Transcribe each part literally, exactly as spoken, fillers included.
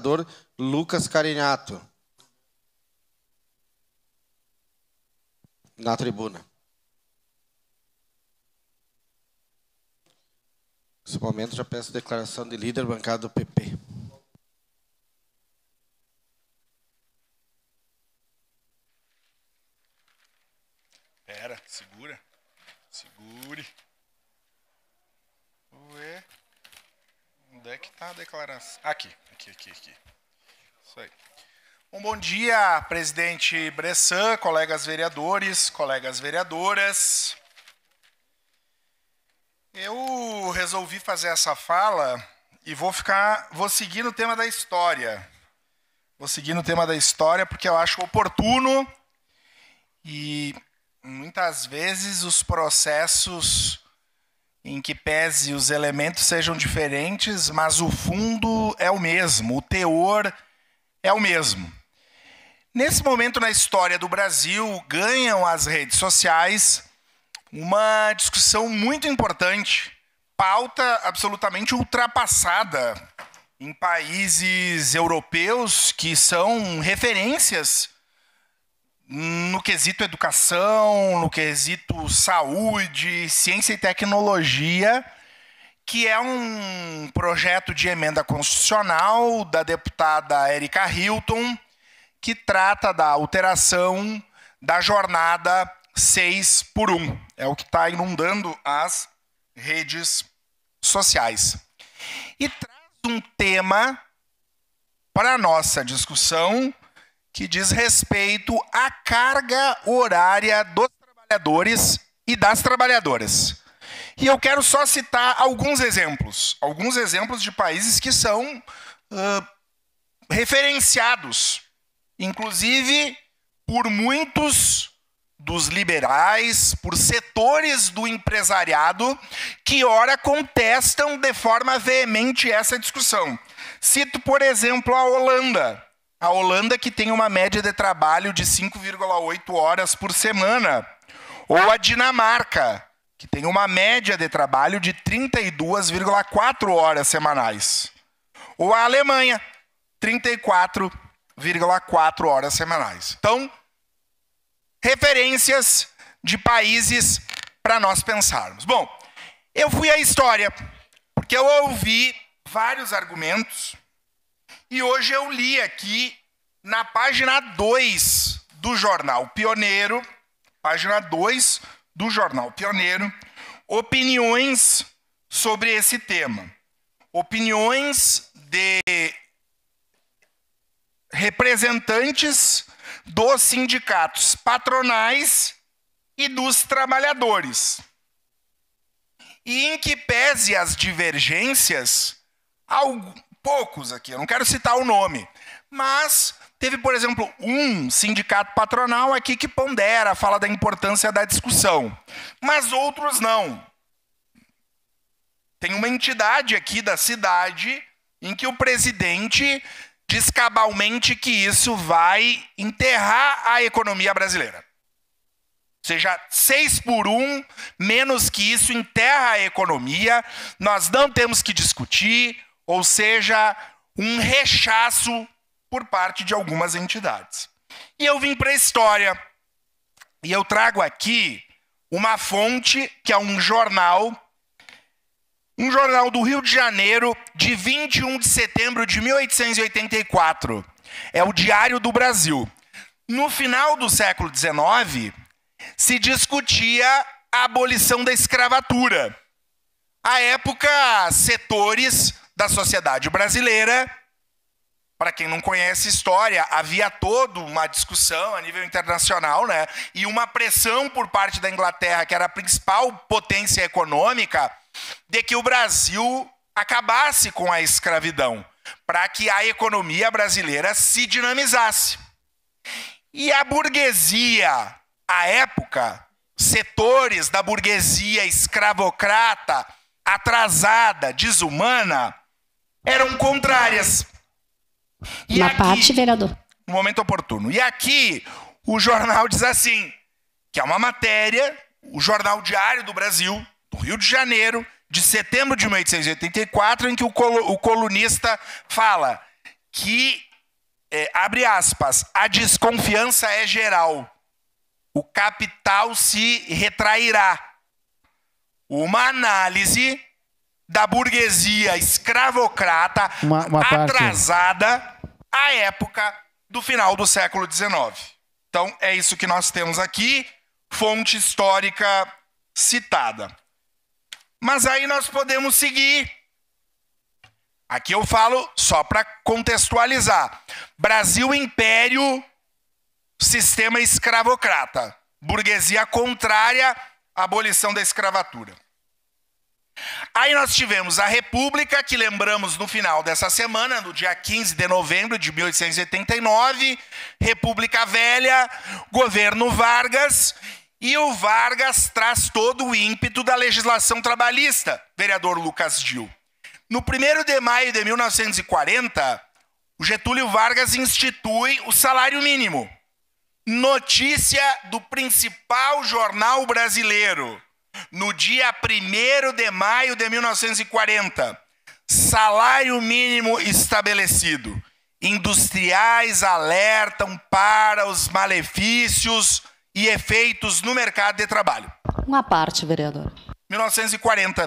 vereador Lucas Carinato. Na tribuna. Nesse momento, já peço declaração de líder bancada do P P. Pera, segura. Segure. Ué. Onde é que tá a declaração? Aqui, aqui, aqui, aqui. Isso aí. Um bom dia, presidente Bressan, colegas vereadores, colegas vereadoras. Eu resolvi fazer essa fala e vou ficar, vou seguir no tema da história. Vou seguir no tema da história porque eu acho oportuno e muitas vezes os processos em que pese os elementos sejam diferentes, mas o fundo é o mesmo, o teor é o mesmo. Nesse momento na história do Brasil, ganham as redes sociais uma discussão muito importante, pauta absolutamente ultrapassada em países europeus que são referências no quesito educação, no quesito saúde, ciência e tecnologia, que é um projeto de emenda constitucional da deputada Erika Hilton, que trata da alteração da jornada seis por um. É o que está inundando as redes sociais. E traz um tema para a nossa discussão que diz respeito à carga horária dos trabalhadores e das trabalhadoras. E eu quero só citar alguns exemplos. Alguns exemplos de países que são uh, referenciados, inclusive por muitos dos liberais, por setores do empresariado que ora contestam de forma veemente essa discussão. Cito, por exemplo, a Holanda. A Holanda que tem uma média de trabalho de cinco vírgula oito horas por semana. Ou a Dinamarca, que tem uma média de trabalho de trinta e duas vírgula quatro horas semanais. Ou a Alemanha, trinta e quatro vírgula quatro horas semanais. Então, referências de países para nós pensarmos. Bom, eu fui à história, porque eu ouvi vários argumentos, e hoje eu li aqui na página dois do Jornal Pioneiro, página dois do Jornal Pioneiro, opiniões sobre esse tema. Opiniões de representantes dos sindicatos patronais e dos trabalhadores. E em que pese as divergências, alguns, poucos aqui, eu não quero citar o nome, mas teve, por exemplo, um sindicato patronal aqui que pondera, fala da importância da discussão, mas outros não. Tem uma entidade aqui da cidade em que o presidente diz cabalmente que isso vai enterrar a economia brasileira. Ou seja, seis por um, menos que isso, enterra a economia, nós não temos que discutir, ou seja, um rechaço por parte de algumas entidades. E eu vim para a história, e eu trago aqui uma fonte, que é um jornal, um jornal do Rio de Janeiro, de vinte e um de setembro de mil oitocentos e oitenta e quatro. É o Diário do Brasil. No final do século dezenove, se discutia a abolição da escravatura. À época, setores da sociedade brasileira, para quem não conhece história, havia toda uma discussão a nível internacional, né? E uma pressão por parte da Inglaterra, que era a principal potência econômica, de que o Brasil acabasse com a escravidão, para que a economia brasileira se dinamizasse. E a burguesia, à época, setores da burguesia escravocrata, atrasada, desumana, eram contrárias. E Uma aqui, parte, vereador. no momento oportuno. E aqui o jornal diz assim, que é uma matéria, o Jornal Diário do Brasil, do Rio de Janeiro, de setembro de mil oitocentos e oitenta e quatro, em que o colunista fala que, é, abre aspas, a desconfiança é geral. O capital se retrairá. Uma análise da burguesia escravocrata uma, uma atrasada parte. à época do final do século dezenove. Então, é isso que nós temos aqui, fonte histórica citada. Mas aí nós podemos seguir. Aqui eu falo só para contextualizar. Brasil Império, sistema escravocrata. Burguesia contrária à abolição da escravatura. Aí nós tivemos a República, que lembramos no final dessa semana, no dia quinze de novembro de mil oitocentos e oitenta e nove, República Velha, governo Vargas, e o Vargas traz todo o ímpeto da legislação trabalhista, vereador Lucas Gil. No primeiro de maio de mil novecentos e quarenta, o Getúlio Vargas institui o salário mínimo. Notícia do principal jornal brasileiro. No dia primeiro de maio de mil novecentos e quarenta, salário mínimo estabelecido. Industriais alertam para os malefícios e efeitos no mercado de trabalho. Uma parte, vereador. mil novecentos e quarenta.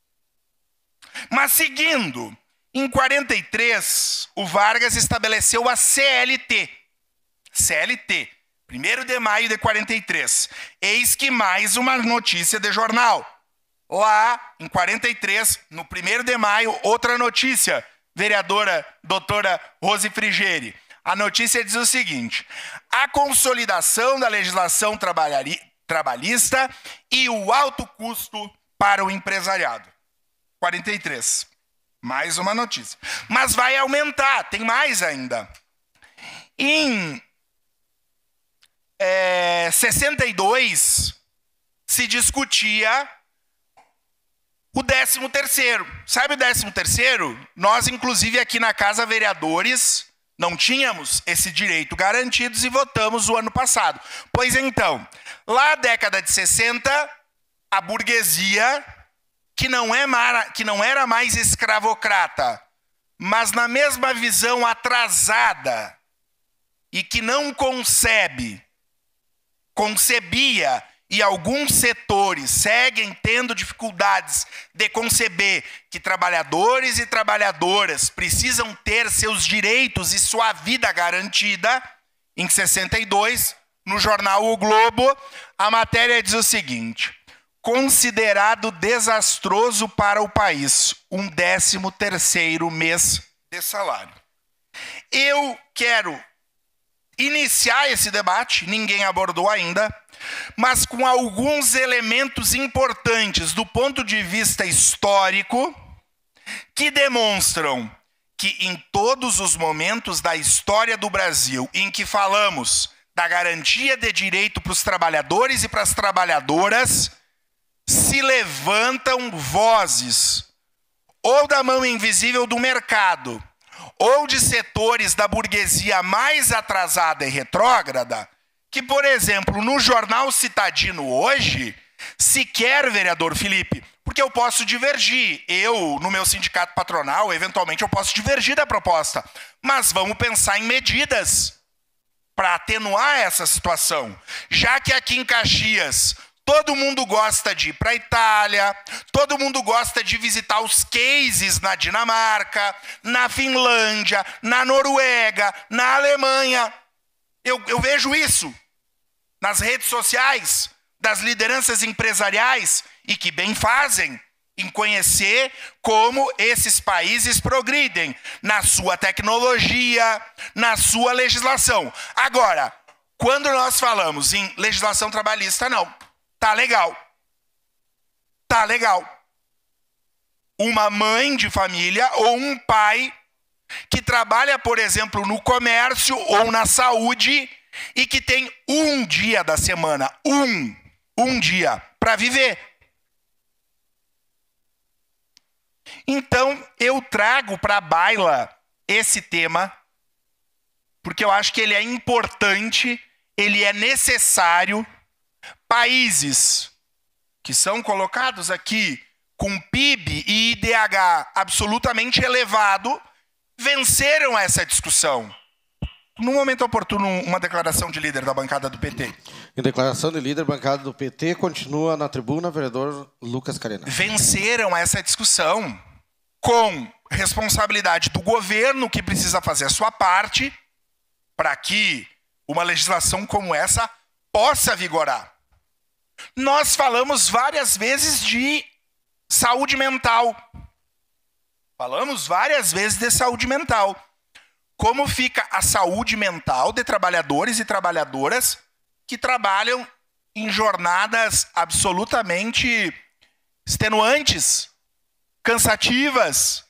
Mas seguindo, em quarenta e três, o Vargas estabeleceu a C L T. C L T. primeiro de maio de quarenta e três. Eis que mais uma notícia de jornal. Lá, em quarenta e três, no primeiro de maio, outra notícia, vereadora doutora Rose Frigeri. A notícia diz o seguinte: a consolidação da legislação trabalhista e o alto custo para o empresariado. quarenta e três. Mais uma notícia. Mas vai aumentar, tem mais ainda. Em É, sessenta e dois, se discutia o décimo terceiro. Sabe o décimo terceiro? Nós, inclusive, aqui na Casa Vereadores, não tínhamos esse direito garantido e votamos o ano passado. Pois então, lá na década de sessenta, a burguesia, que não, é mara, que não era mais escravocrata, mas na mesma visão atrasada e que não concebe, concebia, e alguns setores seguem tendo dificuldades de conceber que trabalhadores e trabalhadoras precisam ter seus direitos e sua vida garantida, em sessenta e dois, no jornal O Globo, a matéria diz o seguinte: considerado desastroso para o país, um décimo terceiro mês de salário. Eu quero iniciar esse debate, ninguém abordou ainda, mas com alguns elementos importantes do ponto de vista histórico que demonstram que em todos os momentos da história do Brasil em que falamos da garantia de direito para os trabalhadores e para as trabalhadoras, se levantam vozes ou da mão invisível do mercado, ou de setores da burguesia mais atrasada e retrógrada, que, por exemplo, no jornal Citadino hoje, sequer, vereador Felipe, porque eu posso divergir, eu, no meu sindicato patronal, eventualmente eu posso divergir da proposta, mas vamos pensar em medidas para atenuar essa situação, já que aqui em Caxias todo mundo gosta de ir para a Itália, todo mundo gosta de visitar os cases na Dinamarca, na Finlândia, na Noruega, na Alemanha. Eu, eu vejo isso nas redes sociais das lideranças empresariais e que bem fazem em conhecer como esses países progridem na sua tecnologia, na sua legislação. Agora, quando nós falamos em legislação trabalhista, não. Tá legal. Tá legal. Uma mãe de família ou um pai que trabalha, por exemplo, no comércio ou na saúde e que tem um dia da semana, um, um dia para viver. Então, eu trago para a baila esse tema, porque eu acho que ele é importante, ele é necessário. Países que são colocados aqui com P I B e I D H absolutamente elevado venceram essa discussão. No momento oportuno, uma declaração de líder da bancada do P T. Em declaração de líder, bancada do P T, continua na tribuna, vereador Lucas Carena. Venceram essa discussão com responsabilidade do governo, que precisa fazer a sua parte para que uma legislação como essa possa vigorar. Nós falamos várias vezes de saúde mental. Falamos várias vezes de saúde mental. Como fica a saúde mental de trabalhadores e trabalhadoras que trabalham em jornadas absolutamente extenuantes, cansativas?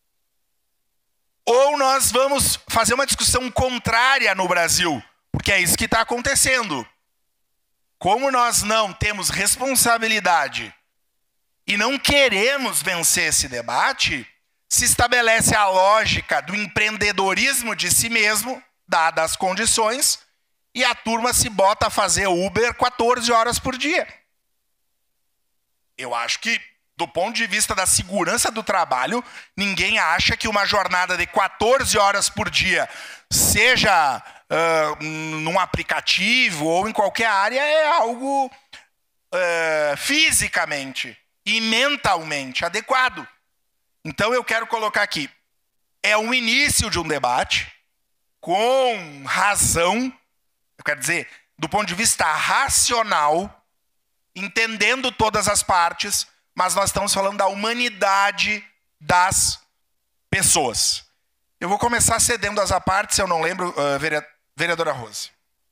Ou nós vamos fazer uma discussão contrária no Brasil? Porque é isso que está acontecendo. Como nós não temos responsabilidade e não queremos vencer esse debate, se estabelece a lógica do empreendedorismo de si mesmo, dadas as condições, e a turma se bota a fazer Uber quatorze horas por dia. Eu acho que, do ponto de vista da segurança do trabalho, ninguém acha que uma jornada de quatorze horas por dia, seja uh, num aplicativo ou em qualquer área, é algo uh, fisicamente e mentalmente adequado. Então eu quero colocar aqui, é o início de um debate com razão, eu quero dizer, do ponto de vista racional, entendendo todas as partes, mas nós estamos falando da humanidade das pessoas. Eu vou começar cedendo as apartes, se eu não lembro, uh, vereadora Rose.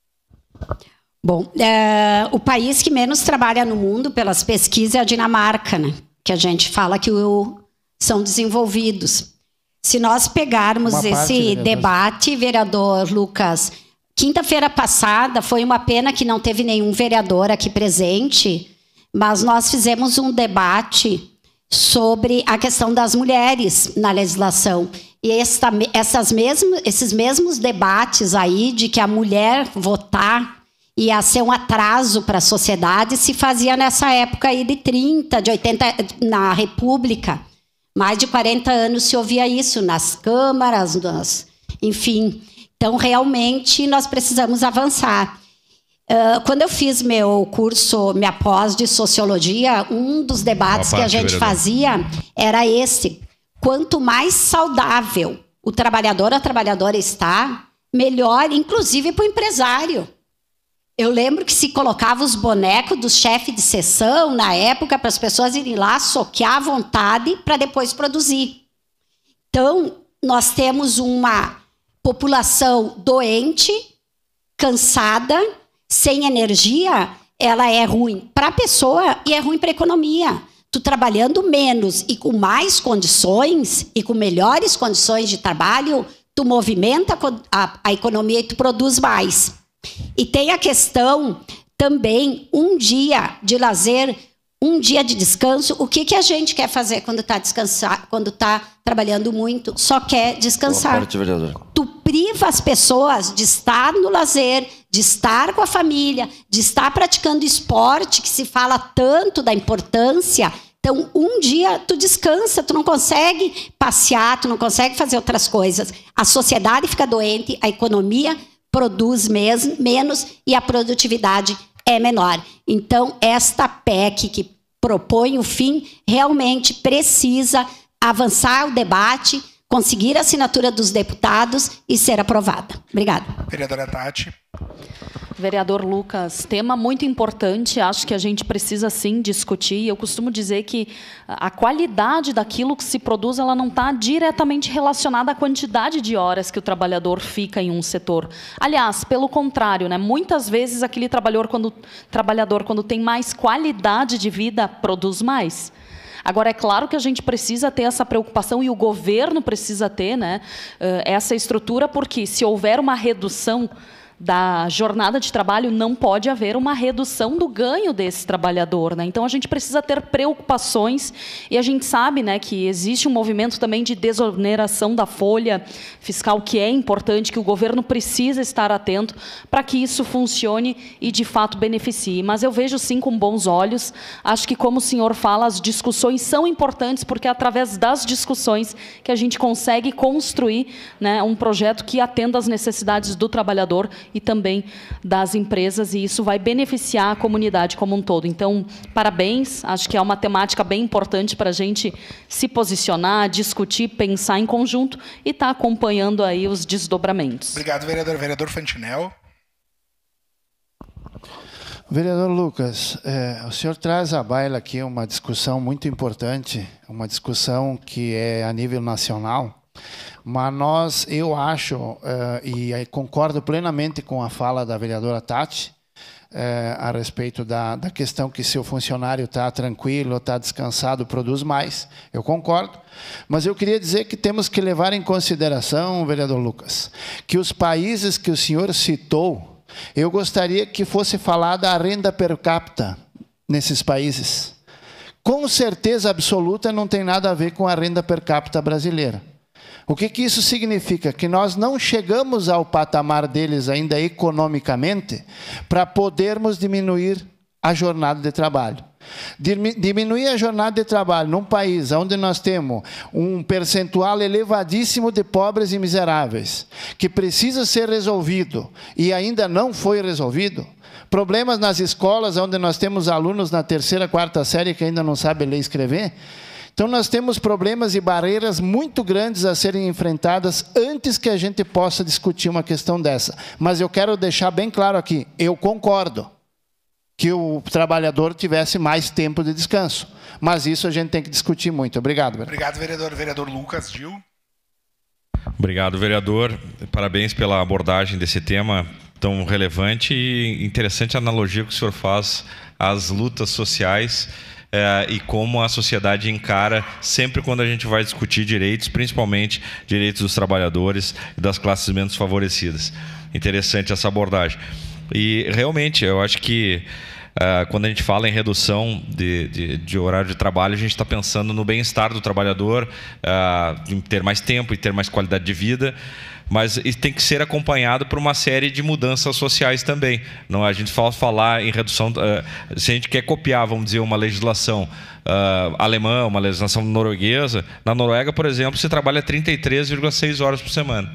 Bom, é, o país que menos trabalha no mundo pelas pesquisas é a Dinamarca, né? Que a gente fala que o são desenvolvidos. Se nós pegarmos Uma esse parte, debate, vereador Lucas, quinta-feira passada foi uma pena que não teve nenhum vereador aqui presente, mas nós fizemos um debate sobre a questão das mulheres na legislação. E esta, essas mesmo, esses mesmos debates aí de que a mulher votar ia ser um atraso para a sociedade se fazia nessa época aí de trinta, de oitenta, na República. Mais de quarenta anos se ouvia isso nas câmaras, nas, enfim. Então, realmente, nós precisamos avançar. Uh, quando eu fiz meu curso, minha pós de Sociologia, um dos debates parte, que a gente vereador. fazia era esse. Quanto mais saudável o trabalhador ou a trabalhadora está, melhor, inclusive para o empresário. Eu lembro que se colocava os bonecos do chefe de seção, na época, para as pessoas irem lá soquear à vontade para depois produzir. Então, nós temos uma população doente, cansada, sem energia, ela é ruim para a pessoa e é ruim para a economia. Tu trabalhando menos e com mais condições, e com melhores condições de trabalho, tu movimenta a, a economia e tu produz mais. E tem a questão também, um dia de lazer, um dia de descanso. O que, que a gente quer fazer quando está descansar, quando está trabalhando muito? Só quer descansar. Boa parte, vereadora. Tu priva as pessoas de estar no lazer, de estar com a família, de estar praticando esporte, que se fala tanto da importância. Então, um dia tu descansa, tu não consegue passear, tu não consegue fazer outras coisas. A sociedade fica doente, a economia produz mesmo, menos e a produtividade é menor. Então, esta P E C que propõe o fim realmente precisa avançar o debate, conseguir a assinatura dos deputados e ser aprovada. Obrigada. Vereadora Tati. Vereador Lucas, tema muito importante, acho que a gente precisa sim discutir. Eu costumo dizer que a qualidade daquilo que se produz, ela não está diretamente relacionada à quantidade de horas que o trabalhador fica em um setor. Aliás, pelo contrário, né? Muitas vezes aquele trabalhador quando, trabalhador, quando tem mais qualidade de vida, produz mais. Agora, é claro que a gente precisa ter essa preocupação e o governo precisa ter, né, essa estrutura, porque se houver uma redução da jornada de trabalho, não pode haver uma redução do ganho desse trabalhador, né? Então, a gente precisa ter preocupações, e a gente sabe, né, que existe um movimento também de desoneração da folha fiscal, que é importante, que o governo precisa estar atento para que isso funcione e, de fato, beneficie. Mas eu vejo, sim, com bons olhos. Acho que, como o senhor fala, as discussões são importantes, porque é através das discussões que a gente consegue construir, né, um projeto que atenda às necessidades do trabalhador e também das empresas, e isso vai beneficiar a comunidade como um todo. Então, parabéns, acho que é uma temática bem importante para a gente se posicionar, discutir, pensar em conjunto e estar tá acompanhando aí os desdobramentos. Obrigado, vereador. Vereador Fantinel. Vereador Lucas, é, o senhor traz à baila aqui uma discussão muito importante, uma discussão que é a nível nacional. Mas nós, eu acho, uh, e concordo plenamente com a fala da vereadora Tati, uh, a respeito da, da questão que se o funcionário está tranquilo, está descansado, produz mais. Eu concordo. Mas eu queria dizer que temos que levar em consideração, vereador Lucas, que os países que o senhor citou, eu gostaria que fosse falada a renda per capita nesses países. Com certeza absoluta não tem nada a ver com a renda per capita brasileira. O que, que isso significa? Que nós não chegamos ao patamar deles ainda economicamente para podermos diminuir a jornada de trabalho. Diminuir a jornada de trabalho num país onde nós temos um percentual elevadíssimo de pobres e miseráveis, que precisa ser resolvido e ainda não foi resolvido. Problemas nas escolas onde nós temos alunos na terceira, quarta série que ainda não sabem ler e escrever. Então, nós temos problemas e barreiras muito grandes a serem enfrentadas antes que a gente possa discutir uma questão dessa. Mas eu quero deixar bem claro aqui, eu concordo que o trabalhador tivesse mais tempo de descanso. Mas isso a gente tem que discutir muito. Obrigado, vereador. Obrigado, vereador. Vereador Lucas Gil. Obrigado, vereador. Parabéns pela abordagem desse tema tão relevante e interessante a analogia que o senhor faz às lutas sociais. É, e como a sociedade encara sempre quando a gente vai discutir direitos, principalmente direitos dos trabalhadores e das classes menos favorecidas. Interessante essa abordagem. E realmente, eu acho que uh, quando a gente fala em redução de, de, de horário de trabalho, a gente está pensando no bem-estar do trabalhador, uh, em ter mais tempo e ter mais qualidade de vida. Mas isso tem que ser acompanhado por uma série de mudanças sociais também. Não, a gente fala falar em redução, uh, se a gente quer copiar, vamos dizer, uma legislação uh, alemã, uma legislação norueguesa, na Noruega, por exemplo, se trabalha trinta e três vírgula seis horas por semana.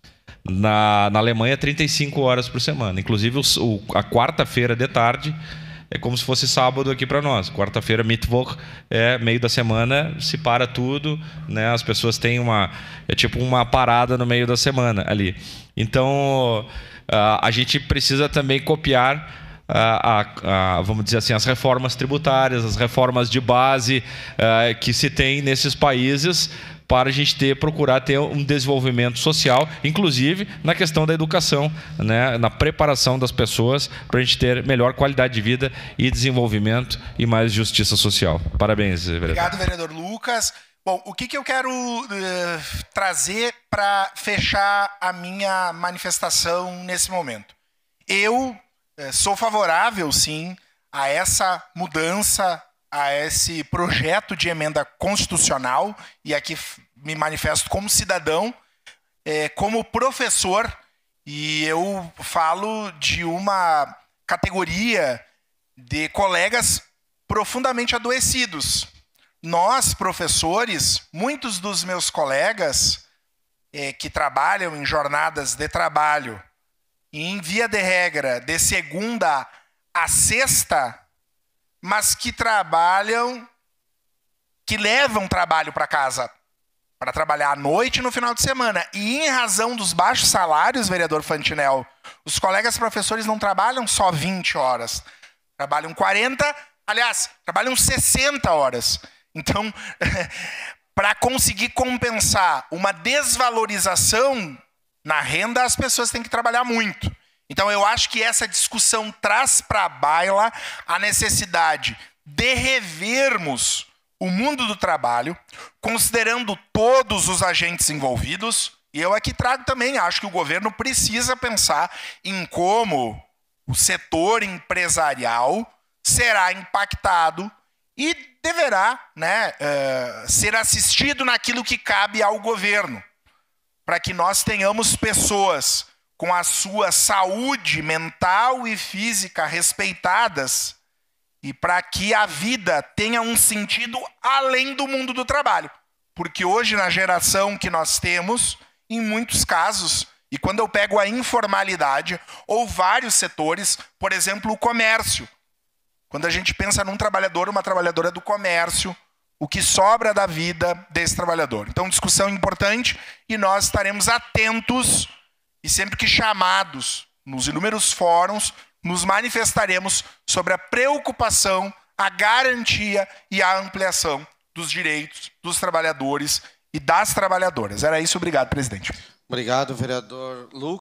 Na, na Alemanha, trinta e cinco horas por semana. Inclusive, o, o, a quarta-feira de tarde é como se fosse sábado aqui para nós. Quarta-feira, Mittwoch, é meio da semana, se para tudo, né? As pessoas têm uma... É tipo uma parada no meio da semana ali. Então, a, a gente precisa também copiar, a, a, a, vamos dizer assim, as reformas tributárias, as reformas de base a, que se tem nesses países, para a gente ter, procurar ter um desenvolvimento social, inclusive na questão da educação, né, na preparação das pessoas, para a gente ter melhor qualidade de vida e desenvolvimento e mais justiça social. Parabéns, vereador. Obrigado, vereador Lucas. Bom, o que, que eu quero uh, trazer para fechar a minha manifestação nesse momento? Eu uh, sou favorável, sim, a essa mudança, a esse projeto de emenda constitucional, e aqui me manifesto como cidadão, é, como professor, e eu falo de uma categoria de colegas profundamente adoecidos. Nós, professores, muitos dos meus colegas é, que trabalham em jornadas de trabalho, em via de regra, de segunda a sexta, mas que trabalham, que levam trabalho para casa, para trabalhar à noite e no final de semana. E em razão dos baixos salários, vereador Fantinel, os colegas professores não trabalham só vinte horas, trabalham quarenta, aliás, trabalham sessenta horas. Então, para conseguir compensar uma desvalorização na renda, as pessoas têm que trabalhar muito. Então, eu acho que essa discussão traz para a baila a necessidade de revermos o mundo do trabalho, considerando todos os agentes envolvidos, E eu aqui trago também, acho que o governo precisa pensar em como o setor empresarial será impactado e deverá, né, uh, ser assistido naquilo que cabe ao governo, para que nós tenhamos pessoas com a sua saúde mental e física respeitadas e para que a vida tenha um sentido além do mundo do trabalho. Porque hoje, na geração que nós temos, em muitos casos, e quando eu pego a informalidade ou vários setores, por exemplo, o comércio. Quando a gente pensa num trabalhador, uma trabalhadora do comércio, o que sobra da vida desse trabalhador. Então, discussão importante e nós estaremos atentos e sempre que chamados nos inúmeros fóruns, nos manifestaremos sobre a preocupação, a garantia e a ampliação dos direitos dos trabalhadores e das trabalhadoras. Era isso. Obrigado, presidente. Obrigado, vereador Lucas.